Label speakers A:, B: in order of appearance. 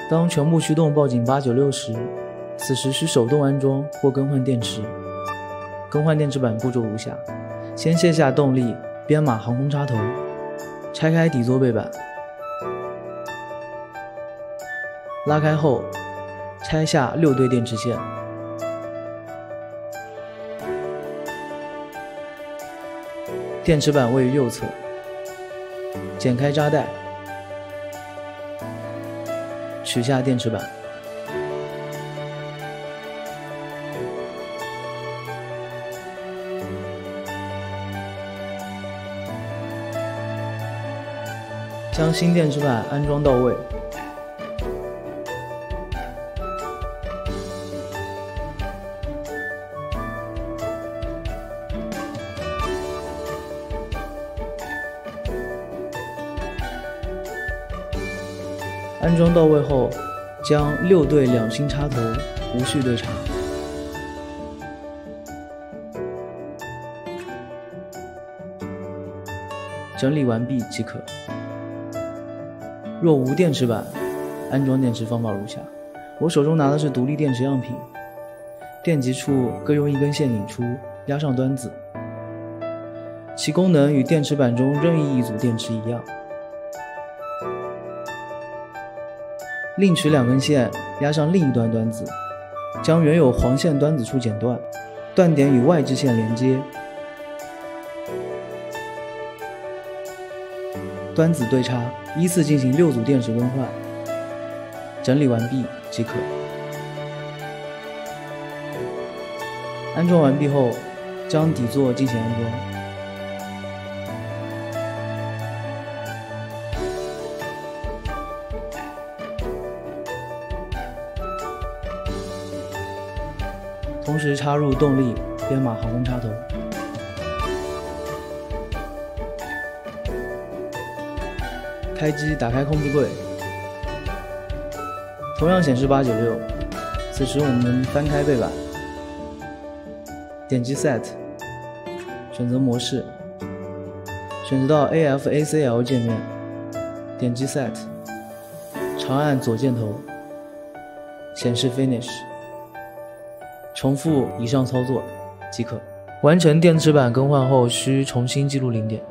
A: 当全部驱动报警896时，此时需手动安装或更换电池。更换电池板步骤如下：先卸下动力编码航空插头，拆开底座背板，拉开后拆下6对电池线，电池板位于右侧，剪开扎带，取下电池板，将新电池板安装到位。安装到位后，将6对2芯插头无序对插。整理完毕即可。若无电池板，安装电池方法如下：我手中拿的是独立电池样品，电极处各用1根线引出，压上端子，其功能与电池板中任意一组电池一样。另取2根线压上另一端端子，将原有黄线端子处剪断，断点与外置线连接，端子对插，依次进行6组电池更换。整理完毕即可。安装完毕后，将底座进行安装。同时插入动力编码航空插头，开机打开控制柜，同样显示896。此时我们翻开背板，点击 Set， 选择模式，选择到 AFACL 界面，点击 Set， 长按左箭头，显示 Finish。重复以上操作即可。完成电池板更换后，需重新记录零点。